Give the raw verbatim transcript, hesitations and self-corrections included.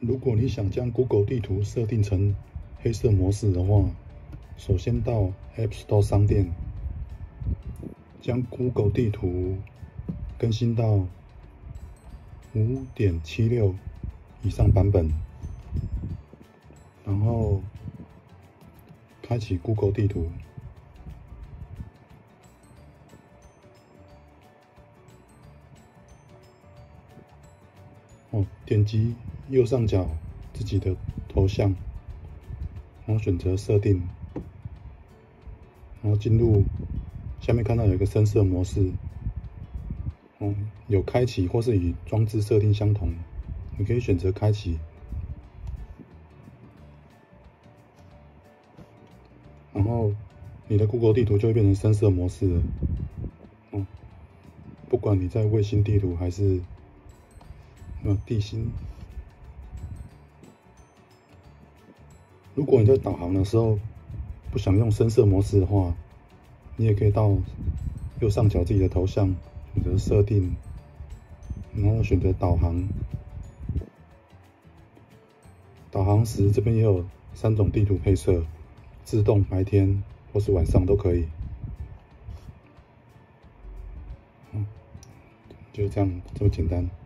如果你想将 Google 地图设定成黑色模式的话，首先到 App Store 商店，将 Google 地图更新到 五点七六 以上版本，然后开启 Google 地图。哦，点击右上角自己的头像，然后选择设定，然后进入下面看到有一个深色模式，哦，有开启或是与装置设定相同，你可以选择开启，然后你的 Google 地图就会变成深色模式了。哦，不管你在卫星地图还是呃地心，如果你在导航的时候不想用深色模式的话，你也可以到右上角自己的头像选择设定，然后选择导航。导航时这边也有三种地图配色，自动、白天或是晚上都可以。嗯，就是这样，这么简单。